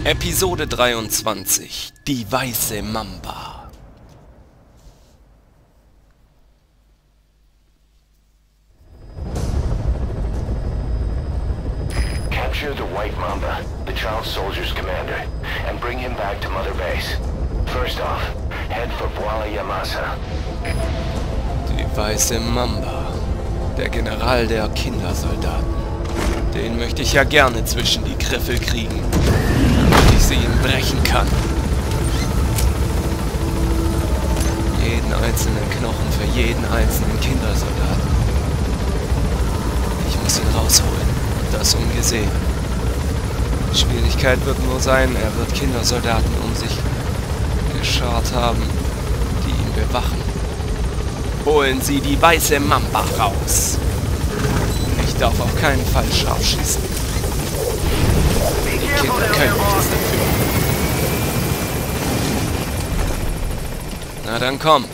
Episode 23. Die weiße Mamba. Capture the White Mamba, the child soldier's commander, and bring him back to Mother Base. First off, head for Voila Yamasa. Die weiße Mamba. Der General der Kindersoldaten. Den möchte ich ja gerne zwischen die Griffel kriegen, damit ich sie ihm brechen kann. Jeden einzelnen Knochen für jeden einzelnen Kindersoldaten. Ich muss ihn rausholen. Und das ungesehen. Die Schwierigkeit wird nur sein, er wird Kindersoldaten um sich geschart haben, die ihn bewachen. Holen Sie die weiße Mamba raus. Ich darf auf keinen Fall scharf schießen. Die Kinder können nichts dafür. Na dann komm.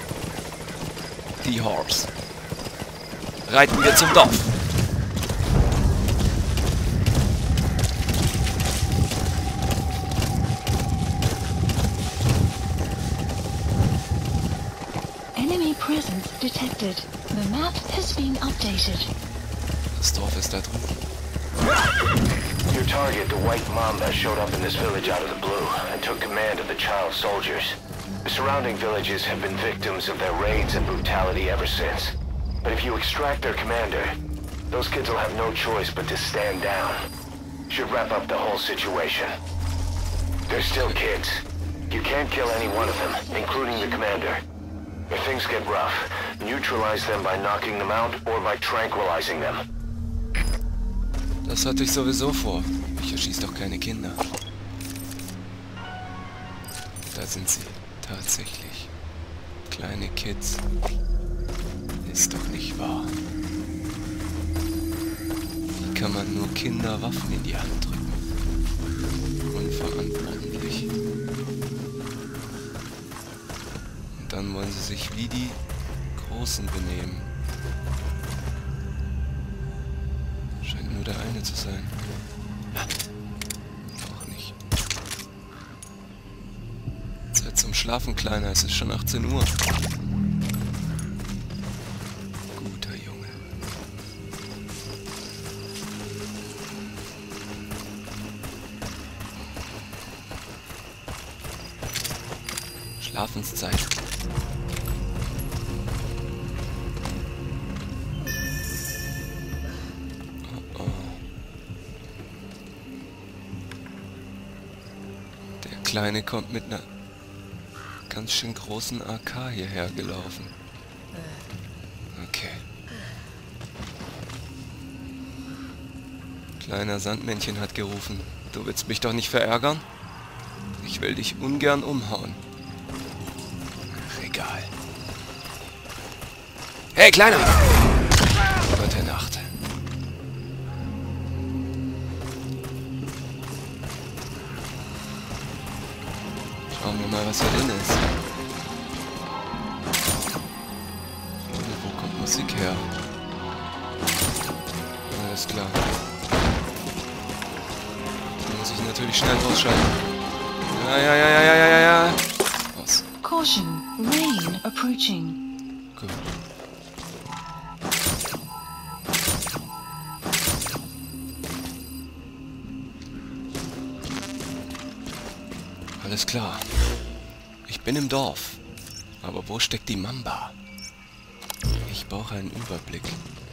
Die Horse. Reiten wir zum Dorf. Enemy presence detected. The map has been updated. Das Dorf ist da drüben. Your target, the White Mamba, showed up in this village out of the blue and took command of the child soldiers. The surrounding villages have been victims of their raids and brutality ever since. But if you extract their commander, those kids will have no choice but to stand down. Should wrap up the whole situation. They're still kids. You can't kill any one of them, including the commander. If things get rough, neutralize them by knocking them out or by tranquilizing them. Das hatte ich sowieso vor. Ich erschieße doch keine Kinder. Da sind sie. Tatsächlich. Kleine Kids. Ist doch nicht wahr. Wie kann man nur Kinder Waffen in die Hand drücken? Unverantwortlich. Und dann wollen sie sich wie die Großen benehmen. Scheint nur der eine zu sein. Auch nicht. Zeit zum Schlafen, Kleiner. Es ist schon 18 Uhr. Guter Junge. Schlafenszeit. Der Kleine kommt mit einer ganz schön großen AK hierher gelaufen. Okay. Kleiner Sandmännchen hat gerufen. Du willst mich doch nicht verärgern? Ich will dich ungern umhauen. Ach, egal. Hey, Kleiner! Gute Nacht. Schauen wir mal, was hier drin ist. Wo kommt Musik her? Alles klar. Da muss ich natürlich schnell ausschalten. Ja. Aus. Caution, rain approaching. Gut. Alles klar. Ich bin im Dorf. Aber wo steckt die Mamba? Ich brauche einen Überblick.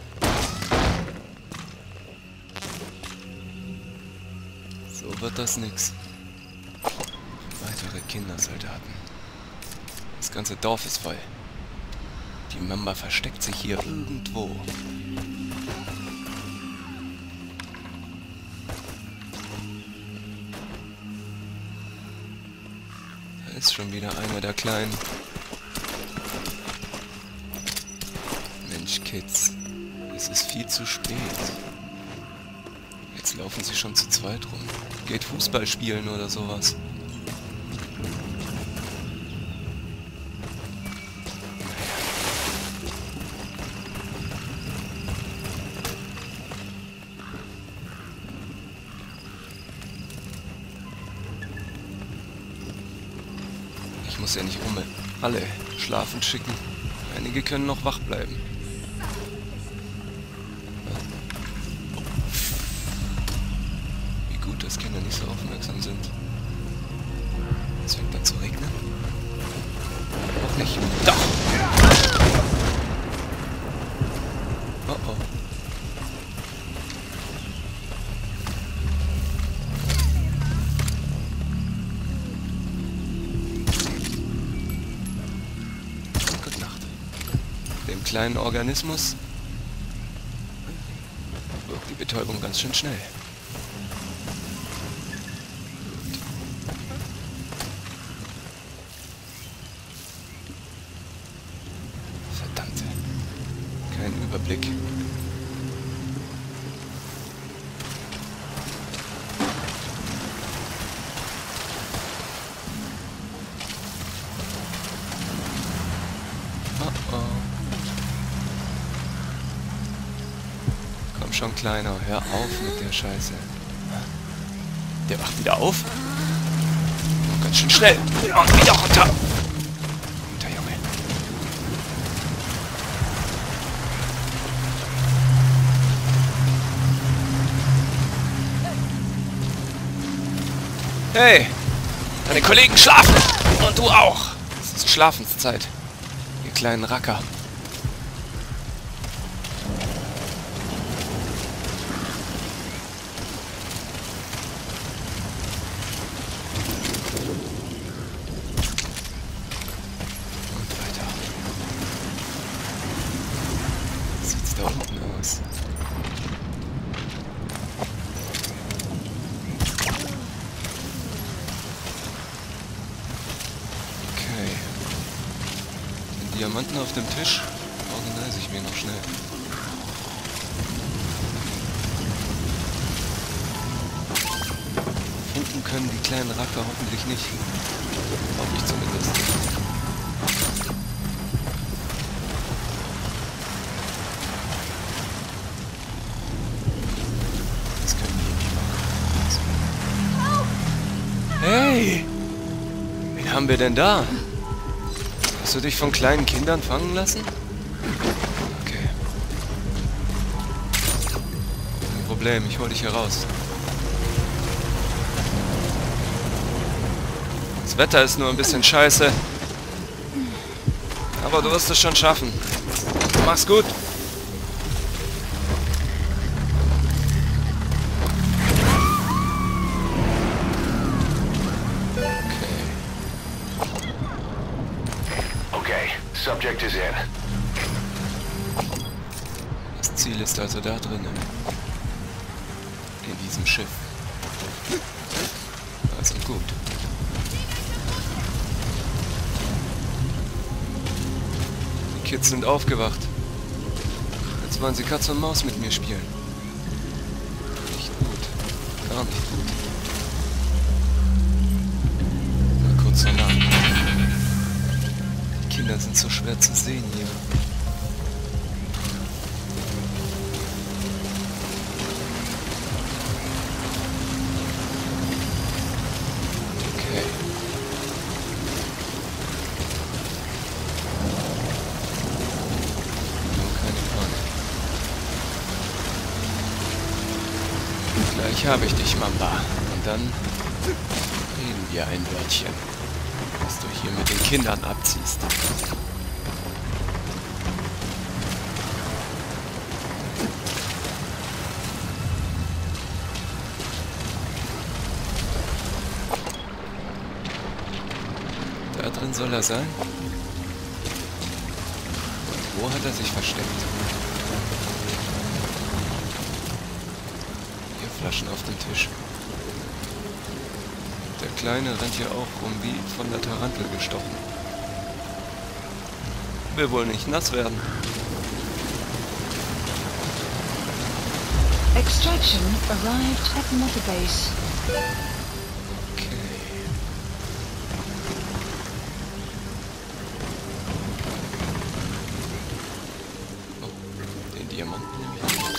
So wird das nix. Weitere Kindersoldaten. Das ganze Dorf ist voll. Die Mamba versteckt sich hier irgendwo. Da ist schon wieder einer der Kleinen. Mensch, Kids. Es ist viel zu spät. Jetzt laufen sie schon zu zweit rum. Geht Fußball spielen oder sowas. Ich muss ja nicht alle schlafen schicken. Einige können noch wach bleiben. Wie gut, dass Kinder nicht so aufmerksam sind. Es fängt an zu regnen. Auch nicht. Doch! Oh oh. Gute Nacht. Dem kleinen Organismus wirkt die Betäubung ganz schön schnell. Verdammt. Kein Überblick. Oh oh. Komm schon, Kleiner, hör auf mit der Scheiße. Der wacht wieder auf. Oh, ganz schön schnell. Und wieder runter. Runter, Junge. Hey! Deine Kollegen schlafen! Und du auch! Es ist Schlafenszeit. Ihr kleinen Racker. Und weiter. Wie sieht's da unten aus? Okay. Den Diamanten auf dem Tisch organisiere ich mir noch schnell. Funken können die kleinen Racker hoffentlich nicht. Hoffe ich zumindest. Das können die nicht machen. Hey! Wen haben wir denn da? Hast du dich von kleinen Kindern fangen lassen? Okay. Kein Problem, ich hol dich hier raus. Das Wetter ist nur ein bisschen scheiße. Aber du wirst es schon schaffen. Mach's gut. Okay, subject is in. Das Ziel ist also da drinnen. In diesem Schiff. Also gut. Die Kids sind aufgewacht. Jetzt wollen sie Katz und Maus mit mir spielen. Nicht gut. Gar nicht gut. Mal kurz danach. Die Kinder sind so schwer zu sehen hier. Okay. Nur keine Panik. Gleich habe ich dich, Mamba. Und dann reden wir ein Wörtchen, was du hier mit den Kindern abziehst. Da drin soll er sein? Und wo hat er sich versteckt? Hier Flaschen auf dem Tisch. Der Kleine rennt hier auch rum wie von der Tarantel gestochen. Will wohl nicht nass werden. Extraction arrived at Mother Base. Okay. Oh, den Diamanten nehme ich nicht.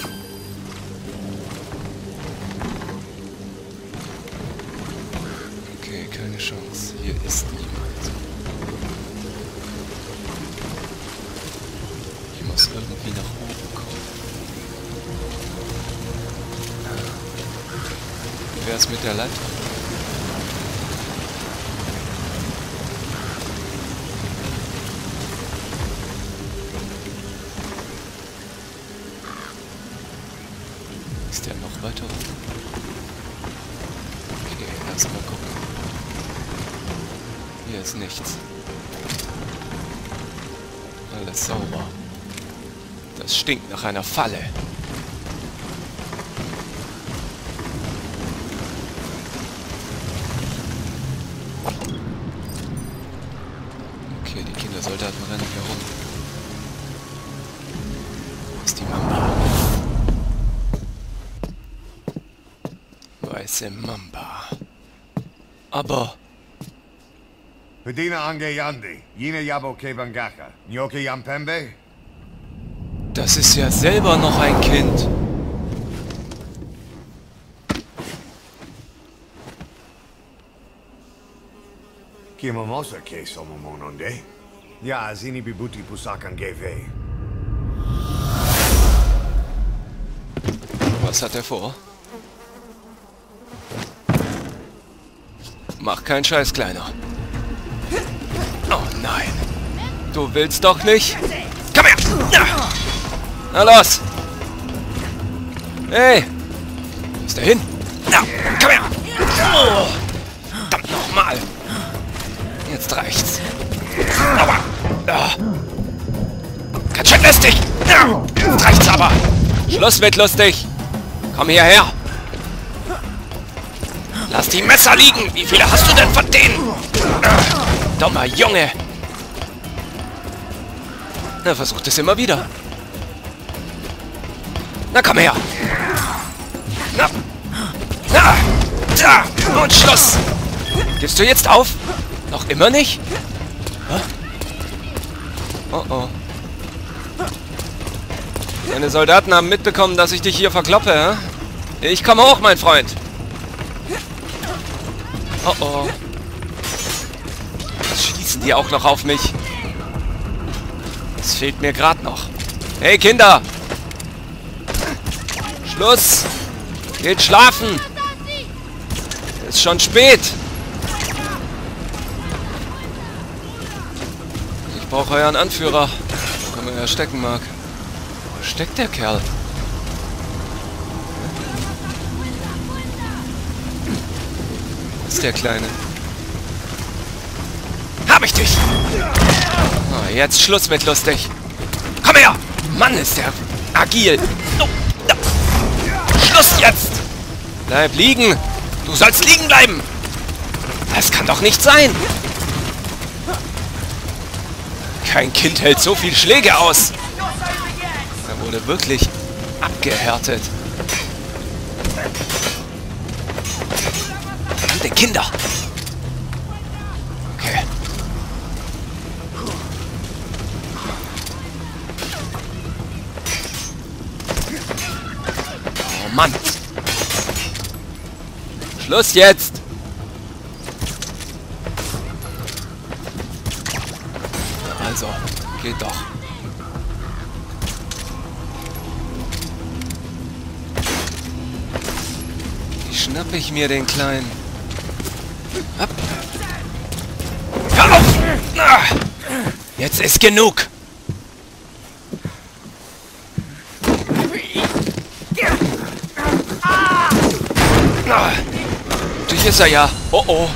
Okay, keine Chance. Hier ist niemand. wär's mit der Leiter? Ist der noch weiter? Okay, erstmal gucken. Hier ist nichts. Alles sauber. Das stinkt nach einer Falle. Okay, die Kindersoldaten rennen hier rum. Wo ist die Mamba? Weiße Mamba. Aber... Pedina Ange Yandi, Yine Yabo Kebangaka, Nyoke Yampembe? Das ist ja selber noch ein Kind. Kimomosa ke somomononde? Ya, Zini Bibuti Pusakan Geve. Was hat er vor? Mach keinen Scheiß, Kleiner. Oh nein. Du willst doch nicht? Komm her! Na los! Hey! Wo ist der hin? Na, komm her! Oh, verdammt nochmal! Jetzt reicht's. Aua! Ganz schön lästig! Jetzt reicht's aber! Schluss mit lustig! Komm hierher! Lass die Messer liegen! Wie viele hast du denn von denen? Dummer Junge! Er versucht es immer wieder. Na, komm her! Na! Na! Da! Und Schluss! Gibst du jetzt auf? Noch immer nicht? Hä? Oh oh. Meine Soldaten haben mitbekommen, dass ich dich hier verkloppe, hä? Ich komme hoch, mein Freund! Oh oh. Jetzt schießen die auch noch auf mich. Das fehlt mir gerade noch. Hey, Kinder! Schluss! Geht schlafen! Ist schon spät! Ich brauche euren Anführer. Wo man ja stecken mag. Wo steckt der Kerl? Wo ist der Kleine? Hab ich dich! Oh, jetzt Schluss mit lustig. Komm her! Mann, ist der agil. Oh, da. Schluss jetzt! Bleib liegen! Du sollst liegen bleiben! Das kann doch nicht sein! Kein Kind hält so viel Schläge aus! Er wurde wirklich abgehärtet. Verdammte Kinder! Okay. Oh Mann! Schluss jetzt! Also, geht doch. Wie schnappe ich mir den Kleinen? Ab. Hör auf! Ah, jetzt ist genug! Ah, durch ist er ja. Oh oh.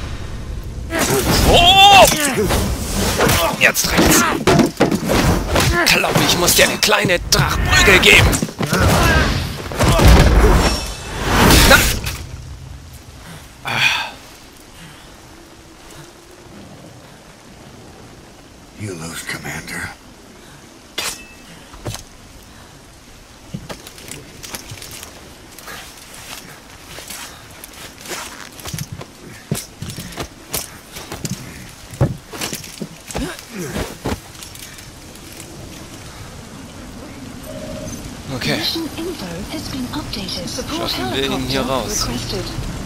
Oh! Jetzt reicht's. Glaub, ich muss dir eine kleine Drachprügel geben. Na. You lose, Commander. Okay. Mission info has been updated. Support Schaffen wir ihn hier helicopter raus. requested.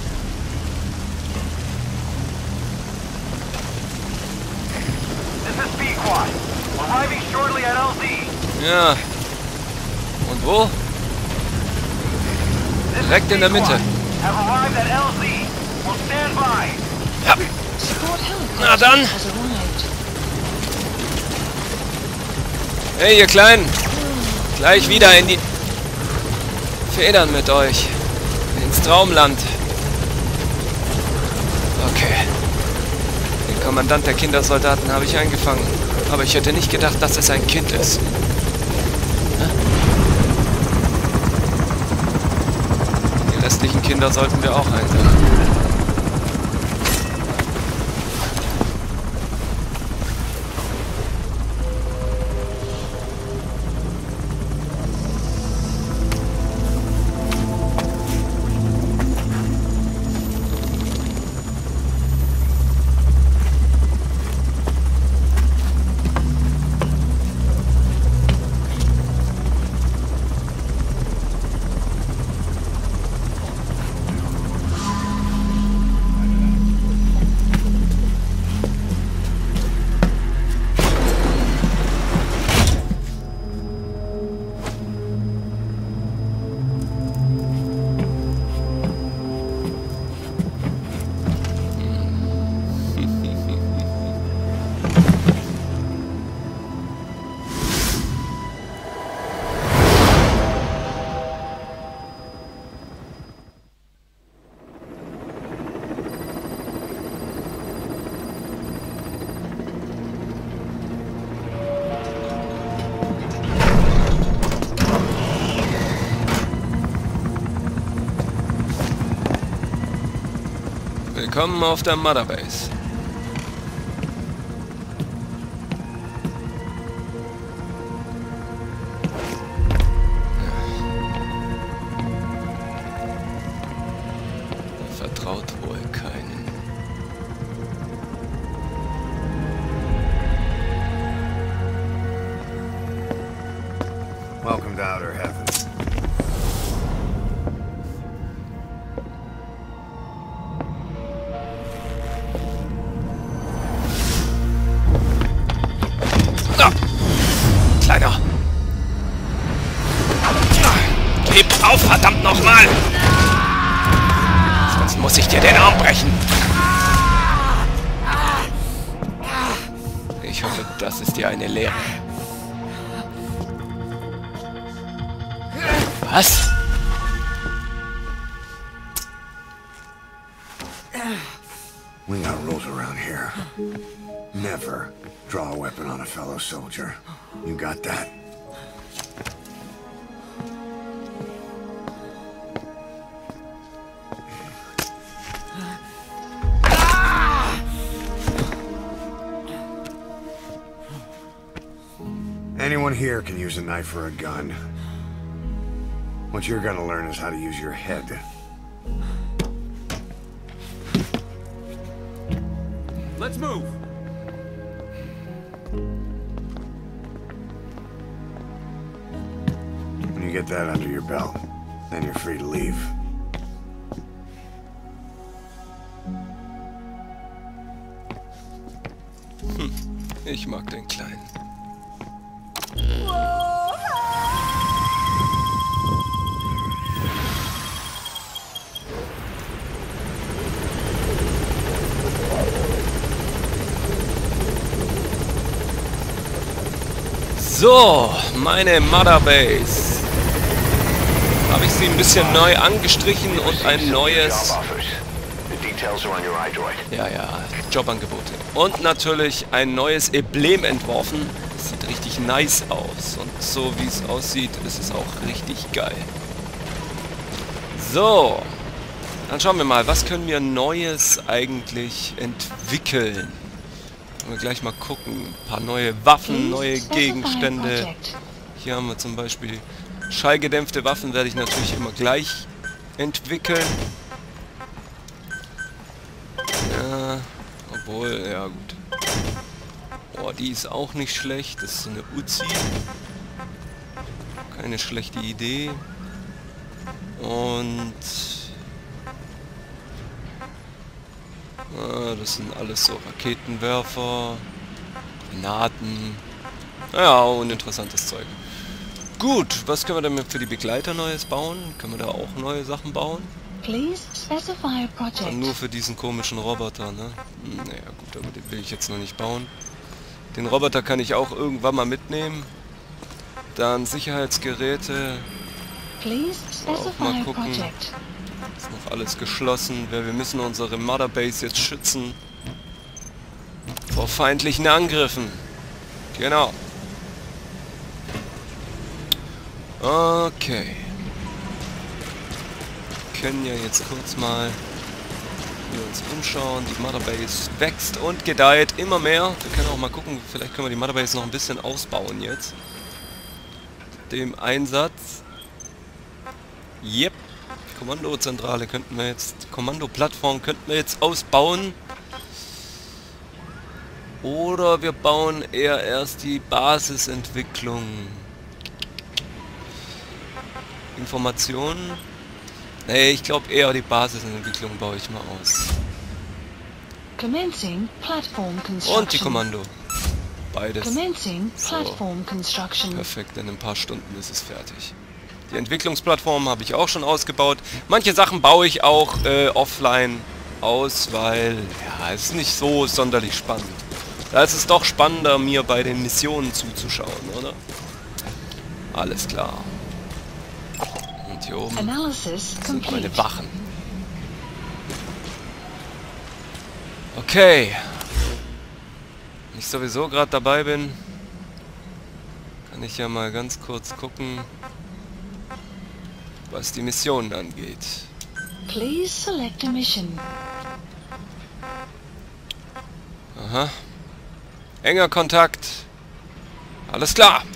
This is Pequod. Arriving shortly at LZ. Ja. Und wo? Direkt in der Mitte. have arrived at LZ. We'll stand by. Ja. Support Na dann. helicopter has arrived. Hey, ihr Kleinen. Gleich wieder in die Federn mit euch. Ins Traumland. Okay. Den Kommandant der Kindersoldaten habe ich eingefangen. Aber ich hätte nicht gedacht, dass es ein Kind ist. Die restlichen Kinder sollten wir auch einsammeln. Willkommen auf der Mother Base. Vertraut wohl keinen. Welcome to Outer Heaven. Kleiner. Gib auf, verdammt nochmal! Sonst muss ich dir den Arm brechen. Ich hoffe, das ist dir eine Lehre. Was? We got rules around here. Never draw a weapon on a fellow soldier. You got that? Anyone here can use a knife or a gun. What you're gonna learn is how to use your head. Let's move. When you get that under your belt, then you're free to leave. Ich mag den Kleinen. So, meine Mother Base. Habe ich sie ein bisschen neu angestrichen und ein neues... Ja, Jobangebote. Und natürlich ein neues Emblem entworfen. Das sieht richtig nice aus. Und so wie es aussieht, ist es auch richtig geil. So, dann schauen wir mal, was können wir Neues eigentlich entwickeln. Wir gleich mal gucken. Ein paar neue Waffen, neue Gegenstände. Hier haben wir zum Beispiel schallgedämpfte Waffen, werde ich natürlich immer gleich entwickeln. Ja, obwohl, ja gut. Oh, die ist auch nicht schlecht. Das ist so eine Uzi. Keine schlechte Idee. Und... das sind alles so Raketenwerfer, Granaten, ja, uninteressantes Zeug. Gut, was können wir denn für die Begleiter Neues bauen? Können wir da auch neue Sachen bauen? Please specify a project. Und nur für diesen komischen Roboter, ne? Naja, gut, aber den will ich jetzt noch nicht bauen. Den Roboter kann ich auch irgendwann mal mitnehmen. Dann Sicherheitsgeräte. Please Auch specify mal a gucken. project. Ist noch alles geschlossen, weil wir müssen unsere Motherbase jetzt schützen. Vor feindlichen Angriffen. Genau. Okay. Wir können ja jetzt kurz mal hier uns umschauen. Die Motherbase wächst und gedeiht immer mehr. Wir können auch mal gucken, vielleicht können wir die Motherbase noch ein bisschen ausbauen jetzt. Dem Einsatz. Yep. Kommandozentrale könnten wir jetzt, Kommandoplattform könnten wir jetzt ausbauen. Oder wir bauen eher erst die Basisentwicklung. Informationen. Nee, ich glaube eher die Basisentwicklung baue ich mal aus. Commencing platform construction. Und die Kommando. Beides. Commencing So. platform construction. Perfekt, in ein paar Stunden ist es fertig. Die Entwicklungsplattform habe ich auch schon ausgebaut. Manche Sachen baue ich auch offline aus, weil ja, es ist nicht so sonderlich spannend. Da ist es doch spannender, mir bei den Missionen zuzuschauen, oder? Alles klar. Und hier oben Analysis sind complete. meine Wachen. Okay. Wenn ich sowieso gerade dabei bin, kann ich ja mal ganz kurz gucken, was die Missionen angeht. Please select a mission. Aha. Enger Kontakt. Alles klar.